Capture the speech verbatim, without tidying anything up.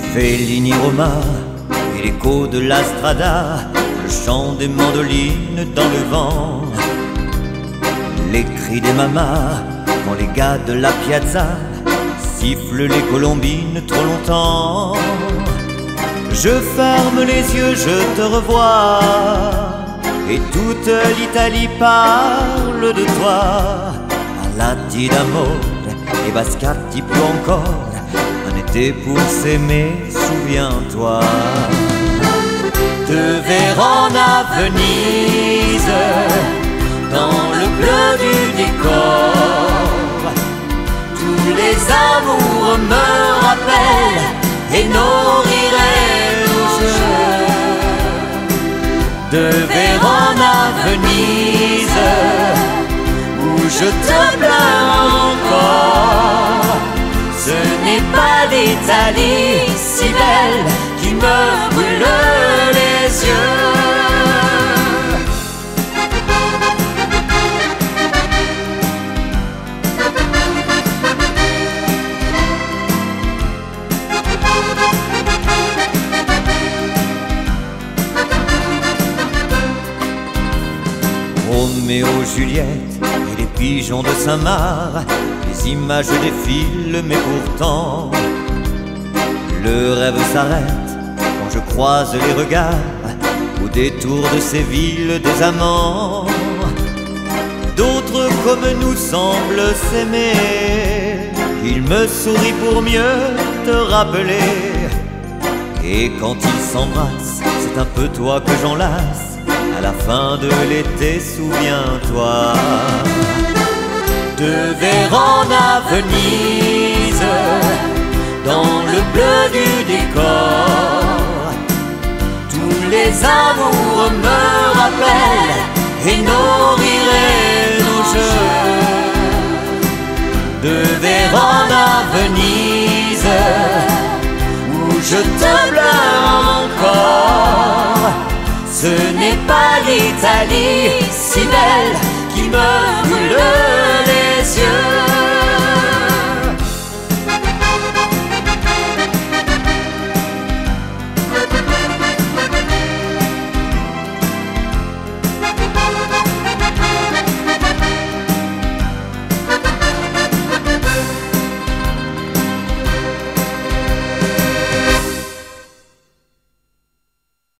Fellini, Roma et l'écho de la strada, le chant des mandolines dans le vent, les cris des mamas quand les gars de la piazza sifflent les colombines trop longtemps. Je ferme les yeux, je te revois, et toute l'Italie parle de toi. Parlati d'amore et Bascati più encore, un été pour s'aimer, souviens-toi. De Vérone à Venise, dans le bleu du décor, tous les amours me rappellent et nos rires et nos jeux. De Vérone à Venise, où je te pleure encore, ce n'est pas l'Italie si belle qui me brûle les yeux. Roméo, Juliette et les pigeons de Saint-Marc, les images défilent, mais pourtant le rêve s'arrête quand je croise les regards au détour de ces villes des amants. D'autres comme nous semblent s'aimer, ils me sourient pour mieux te rappeler. Et quand ils s'embrassent, c'est un peu toi que j'enlace. À la fin de l'été, souviens-toi. De Vérone à Venise, dans le bleu du décor, tous les amours me rappellent et nos rires et nos jeux. De Vérone à Venise, où je te pleure encore, ce n'est pas l'Italie si belle qui me brûle les yeux.